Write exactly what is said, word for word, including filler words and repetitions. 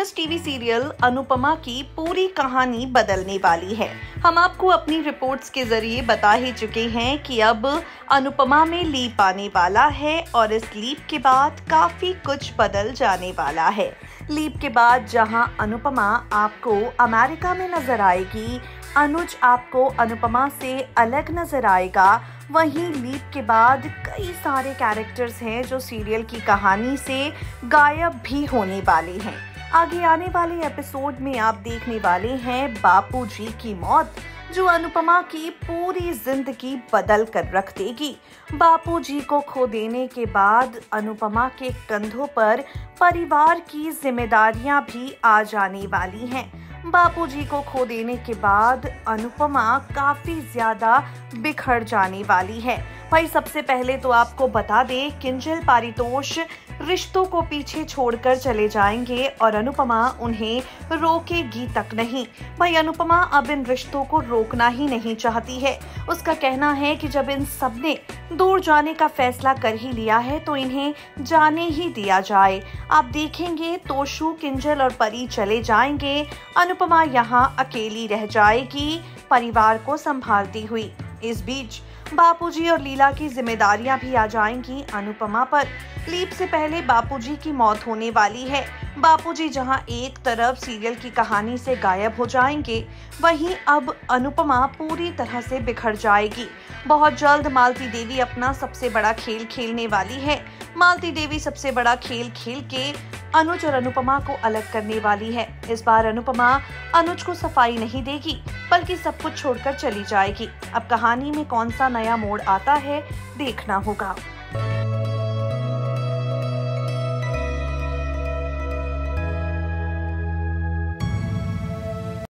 Famous TV serial Anupama की पूरी कहानी बदलने वाली है। हम आपको अपनी रिपोर्ट्स के जरिए बता ही चुके हैं कि अब अनुपमा में लीप आने वाला है और इस लीप के बाद काफी कुछ बदल जाने वाला है। लीप के बाद जहां अनुपमा आपको अमेरिका में नजर आएगी, अनुज आपको अनुपमा से अलग नजर आएगा, वहीं लीप के बाद कई सारे कैरेक्टर्स हैं जो सीरियल की कहानी से गायब भी होने वाले हैं। आगे आने वाले एपिसोड में आप देखने वाले हैं बापूजी की मौत, जो अनुपमा की पूरी जिंदगी बदल कर रख देगी। बापूजी को खो देने के बाद अनुपमा के कंधों पर परिवार की जिम्मेदारियां भी आ जाने वाली हैं। बापूजी को खो देने के बाद अनुपमा काफी ज्यादा बिखर जाने वाली है। भाई सबसे पहले तो आपको बता दें, किंजल पारितोष रिश्तों को पीछे छोड़कर चले जाएंगे और अनुपमा उन्हें रोकेगी तक नहीं। भाई अनुपमा अब इन रिश्तों को रोकना ही नहीं चाहती है। उसका कहना है कि जब इन सब ने दूर जाने का फैसला कर ही लिया है तो इन्हें जाने ही दिया जाए। आप देखेंगे तोशु, किंजल और परी चले जाएंगे, अनुपमा यहाँ अकेली रह जाएगी परिवार को संभालती हुई। इस बीच बापूजी और लीला की जिम्मेदारियां भी आ जाएंगी अनुपमा पर। लीप से पहले बापूजी की मौत होने वाली है। बापूजी जहां एक तरफ सीरियल की कहानी से गायब हो जाएंगे, वहीं अब अनुपमा पूरी तरह से बिखर जाएगी। बहुत जल्द मालती देवी अपना सबसे बड़ा खेल खेलने वाली है। मालती देवी सबसे बड़ा खेल खेल के अनुज और अनुपमा को अलग करने वाली है। इस बार अनुपमा अनुज को सफाई नहीं देगी, बल्कि सब कुछ छोड़कर चली जाएगी। अब कहानी में कौन सा नया मोड़ आता है, देखना होगा।